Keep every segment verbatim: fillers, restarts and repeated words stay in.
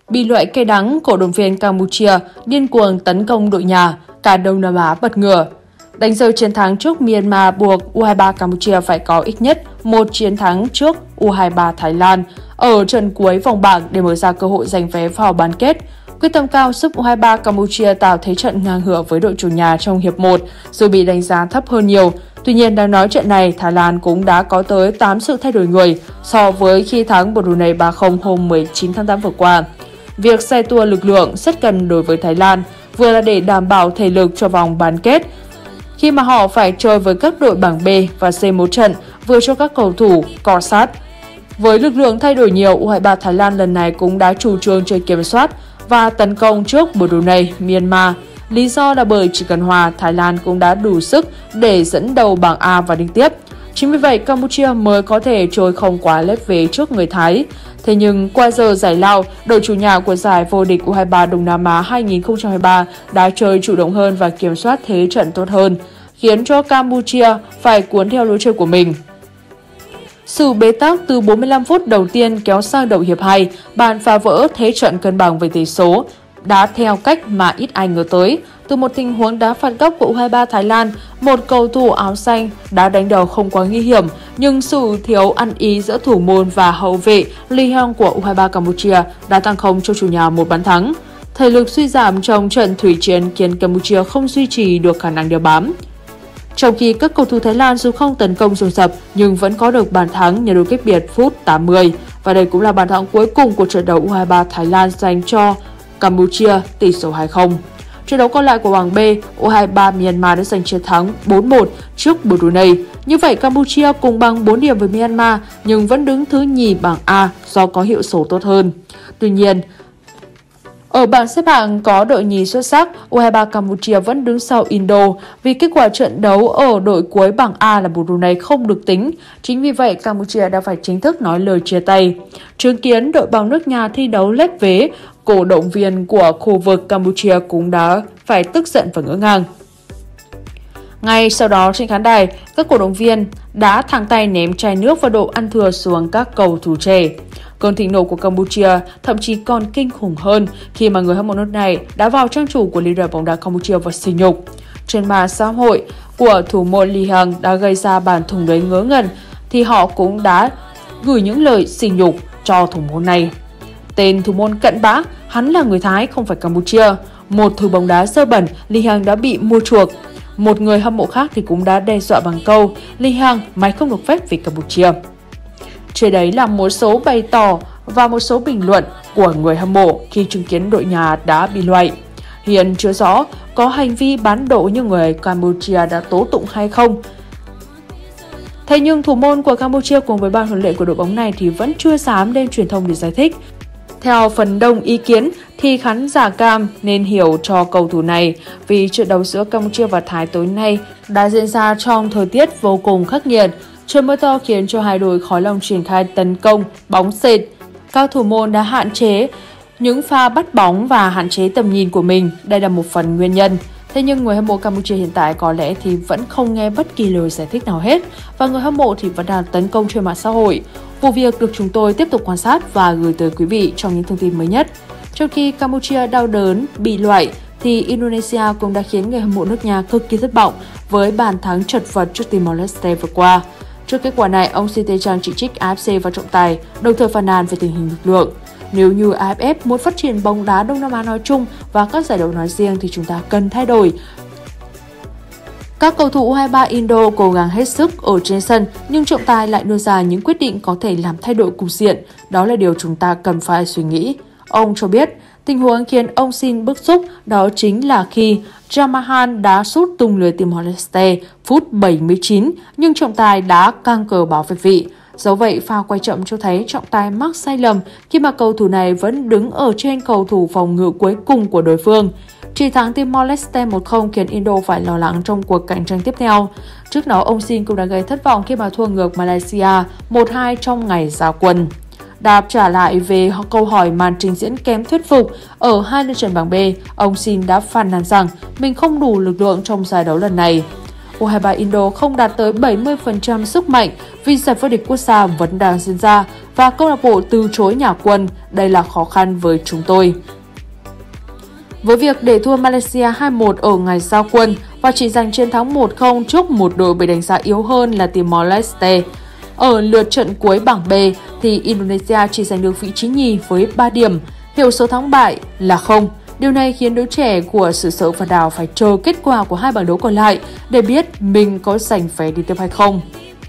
Bị loại cay đắng, cổ động viên Campuchia điên cuồng tấn công đội nhà, cả Đông Nam Á bật ngửa. Đánh rơi chiến thắng trước Myanmar buộc U hai ba Campuchia phải có ít nhất một chiến thắng trước U hai ba Thái Lan ở trận cuối vòng bảng để mở ra cơ hội giành vé vào bán kết. Quyết tâm cao giúp U hai ba Campuchia tạo thế trận ngang ngửa với đội chủ nhà trong hiệp một, dù bị đánh giá thấp hơn nhiều. Tuy nhiên, đang nói trận này, Thái Lan cũng đã có tới tám sự thay đổi người so với khi thắng Brunei ba không hôm mười chín tháng tám vừa qua. Việc xe tua lực lượng rất cần đối với Thái Lan, vừa là để đảm bảo thể lực cho vòng bán kết, khi mà họ phải chơi với các đội bảng B và C một trận, vừa cho các cầu thủ cọ sát. Với lực lượng thay đổi nhiều, U hai ba Thái Lan lần này cũng đã chủ trương chơi kiểm soát và tấn công trước Brunei, Myanmar. Lý do là bởi chỉ cần hòa, Thái Lan cũng đã đủ sức để dẫn đầu bảng A và đi tiếp. Chính vì vậy, Campuchia mới có thể trôi không quá lép vế trước người Thái. Thế nhưng, qua giờ giải lao, đội chủ nhà của giải vô địch U hai ba Đông Nam Á hai nghìn không trăm hai mươi ba đã chơi chủ động hơn và kiểm soát thế trận tốt hơn, khiến cho Campuchia phải cuốn theo lối chơi của mình. Sự bế tắc từ bốn mươi lăm phút đầu tiên kéo sang đầu hiệp hai, bàn phá vỡ thế trận cân bằng về tỷ số đã theo cách mà ít ai ngờ tới. Từ một tình huống đá phạt góc của U hai ba Thái Lan, một cầu thủ áo xanh đã đánh đầu không quá nguy hiểm, nhưng sự thiếu ăn ý giữa thủ môn và hậu vệ Lee Hyong của U hai ba Campuchia đã tăng không cho chủ nhà một bàn thắng. Thể lực suy giảm trong trận thủy chiến khiến Campuchia không duy trì được khả năng đeo bám. Trong khi các cầu thủ Thái Lan dù không tấn công dồn dập nhưng vẫn có được bàn thắng nhờ đội cách biệt phút tám mươi. Và đây cũng là bàn thắng cuối cùng của trận đấu U hai ba Thái Lan dành cho Campuchia, tỷ số hai không. Trận đấu còn lại của bảng B, U hai ba Myanmar đã giành chiến thắng bốn một trước Brunei. Như vậy, Campuchia cùng bằng bốn điểm với Myanmar nhưng vẫn đứng thứ nhì bảng A do có hiệu số tốt hơn. Tuy nhiên, ở bảng xếp hạng có đội nhì xuất sắc, U hai ba Campuchia vẫn đứng sau Indo vì kết quả trận đấu ở đội cuối bảng A là Brunei không được tính. Chính vì vậy, Campuchia đã phải chính thức nói lời chia tay. Chứng kiến đội bóng nước nhà thi đấu lép vế, cổ động viên của khu vực Campuchia cũng đã phải tức giận và ngỡ ngàng. Ngay sau đó trên khán đài, các cổ động viên đã thẳng tay ném chai nước và đồ ăn thừa xuống các cầu thủ trẻ. Cơn thịnh nộ của Campuchia thậm chí còn kinh khủng hơn khi mà người hâm mộ nước này đã vào trang chủ của leader bóng đá Campuchia và sỉ nhục. Trên mạng xã hội của thủ môn Lee Hyong đã gây ra bản thủng lưới ngớ ngẩn, thì họ cũng đã gửi những lời sỉ nhục cho thủ môn này. Tên thủ môn cặn bã, hắn là người Thái không phải Campuchia. Một thứ bóng đá dơ bẩn, Lee Hyong đã bị mua chuộc. Một người hâm mộ khác thì cũng đã đe dọa bằng câu: Lee Hyong, mày không được phép về Campuchia. Trên đấy là một số bày tỏ và một số bình luận của người hâm mộ khi chứng kiến đội nhà đã bị loại. Hiện chưa rõ có hành vi bán độ như người Campuchia đã tố tụng hay không. Thế nhưng thủ môn của Campuchia cùng với ban huấn luyện của đội bóng này thì vẫn chưa dám lên truyền thông để giải thích. Theo phần đông ý kiến thì khán giả Cam nên hiểu cho cầu thủ này vì trận đấu giữa Campuchia và Thái tối nay đã diễn ra trong thời tiết vô cùng khắc nghiệt. Trời mưa to khiến cho hai đội khó lòng triển khai tấn công bóng sệt. Các thủ môn đã hạn chế những pha bắt bóng và hạn chế tầm nhìn của mình. Đây là một phần nguyên nhân. Thế nhưng người hâm mộ Campuchia hiện tại có lẽ thì vẫn không nghe bất kỳ lời giải thích nào hết. Và người hâm mộ thì vẫn đang tấn công trên mạng xã hội. Vụ việc được chúng tôi tiếp tục quan sát và gửi tới quý vị trong những thông tin mới nhất. Trong khi Campuchia đau đớn, bị loại, thì Indonesia cũng đã khiến người hâm mộ nước nhà cực kỳ thất vọng với bàn thắng chật vật trước Timor-Leste vừa qua. Trước kết quả này, ông Shin Tae-chang chỉ trích a ép xê và trọng tài, đồng thời phàn nàn về tình hình lực lượng. Nếu như a ép ép muốn phát triển bóng đá Đông Nam Á nói chung và các giải đấu nói riêng thì chúng ta cần thay đổi. Các cầu thủ U hai ba Indo cố gắng hết sức ở trên sân, nhưng trọng tài lại đưa ra những quyết định có thể làm thay đổi cục diện. Đó là điều chúng ta cần phải suy nghĩ. Ông cho biết, tình huống khiến ông Shin bức xúc đó chính là khi Jamahan đã sút tung lưới Timor-Leste phút bảy mươi chín, nhưng trọng tài đã căng cờ báo về vị. Dẫu vậy, pha quay chậm cho thấy trọng tài mắc sai lầm khi mà cầu thủ này vẫn đứng ở trên cầu thủ phòng ngự cuối cùng của đối phương. Chỉ thắng Timor-Leste một không khiến Indo phải lo lắng trong cuộc cạnh tranh tiếp theo. Trước đó, ông Shin cũng đã gây thất vọng khi mà thua ngược Malaysia một hai trong ngày ra quân. Đáp trả lại về câu hỏi màn trình diễn kém thuyết phục ở hai lượt trận bảng B, ông Shin đã phàn nàn rằng mình không đủ lực lượng trong giải đấu lần này. U hai ba Indo không đạt tới bảy mươi phần trăm sức mạnh vì giải vô địch quốc gia vẫn đang diễn ra và câu lạc bộ từ chối nhà quân. Đây là khó khăn với chúng tôi. Với việc để thua Malaysia hai một ở ngày giao quân và chỉ giành chiến thắng một không trước một đội bị đánh giá yếu hơn là Timor-Leste, ở lượt trận cuối bảng B thì Indonesia chỉ giành được vị trí nhì với ba điểm, hiệu số thắng bại là không. Điều này khiến đội trẻ của xứ sở Phật đảo phải chờ kết quả của hai bảng đấu còn lại để biết mình có giành vé đi tiếp hay không.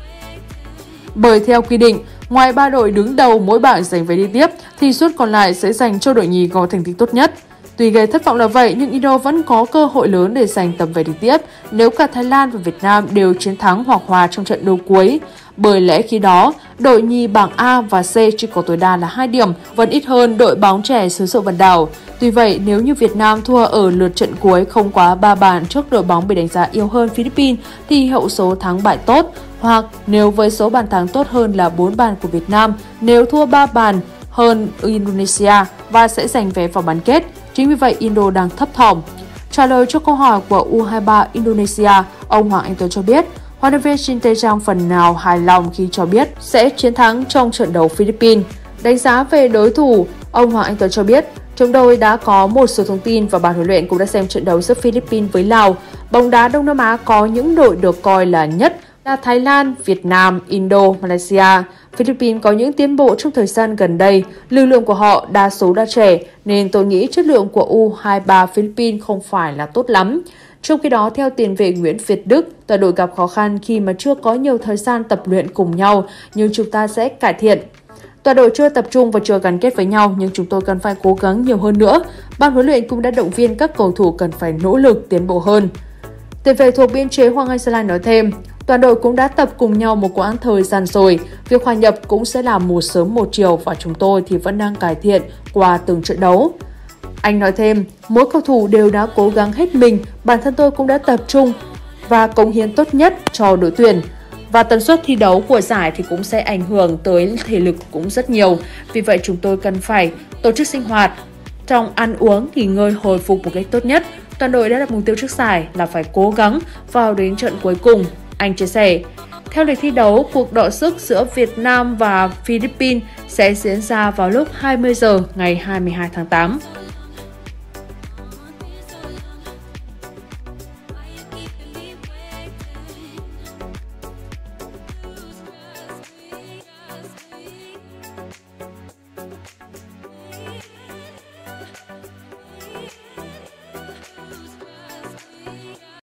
Bởi theo quy định, ngoài ba đội đứng đầu mỗi bảng giành vé đi tiếp thì suất còn lại sẽ dành cho đội nhì có thành tích tốt nhất. Tuy gây thất vọng là vậy nhưng Indo vẫn có cơ hội lớn để giành tấm vé đi tiếp nếu cả Thái Lan và Việt Nam đều chiến thắng hoặc hòa trong trận đấu cuối. Bởi lẽ khi đó, đội nhì bảng A và C chỉ có tối đa là hai điểm, vẫn ít hơn đội bóng trẻ xứ sở Vân Đảo. Tuy vậy, nếu như Việt Nam thua ở lượt trận cuối không quá ba bàn trước đội bóng bị đánh giá yếu hơn Philippines thì hậu số thắng bại tốt, hoặc nếu với số bàn thắng tốt hơn là bốn bàn của Việt Nam, nếu thua ba bàn hơn Indonesia và sẽ giành vé vào bán kết. Chính vì vậy, Indo đang thấp thỏm. Trả lời cho câu hỏi của U hai ba Indonesia, ông Hoàng Anh Tuấn cho biết, huấn luyện viên Shin Tae-jang phần nào hài lòng khi cho biết sẽ chiến thắng trong trận đấu Philippines. Đánh giá về đối thủ, ông Hoàng Anh Tuấn cho biết, chúng tôi đã có một số thông tin và ban huấn luyện cũng đã xem trận đấu giữa Philippines với Lào. Bóng đá Đông Nam Á có những đội được coi là nhất là Thái Lan, Việt Nam, Indo, Malaysia. Philippines có những tiến bộ trong thời gian gần đây, lực lượng của họ đa số đã trẻ nên tôi nghĩ chất lượng của U hai ba Philippines không phải là tốt lắm. Trong khi đó, theo tiền vệ Nguyễn Việt Đức, toàn đội gặp khó khăn khi mà chưa có nhiều thời gian tập luyện cùng nhau, nhưng chúng ta sẽ cải thiện. Toàn đội chưa tập trung và chưa gắn kết với nhau, nhưng chúng tôi cần phải cố gắng nhiều hơn nữa. Ban huấn luyện cũng đã động viên các cầu thủ cần phải nỗ lực tiến bộ hơn. Tiền vệ thuộc biên chế Hoàng Anh Gia Lai nói thêm, toàn đội cũng đã tập cùng nhau một quãng thời gian rồi, việc hòa nhập cũng sẽ là một sớm một chiều và chúng tôi thì vẫn đang cải thiện qua từng trận đấu. Anh nói thêm, mỗi cầu thủ đều đã cố gắng hết mình, bản thân tôi cũng đã tập trung và cống hiến tốt nhất cho đội tuyển. Và tần suất thi đấu của giải thì cũng sẽ ảnh hưởng tới thể lực cũng rất nhiều. Vì vậy chúng tôi cần phải tổ chức sinh hoạt, trong ăn uống, nghỉ ngơi, hồi phục một cách tốt nhất. Toàn đội đã đặt mục tiêu trước giải là phải cố gắng vào đến trận cuối cùng, anh chia sẻ. Theo lịch thi đấu, cuộc đọ sức giữa Việt Nam và Philippines sẽ diễn ra vào lúc hai mươi giờ ngày hai mươi hai tháng tám.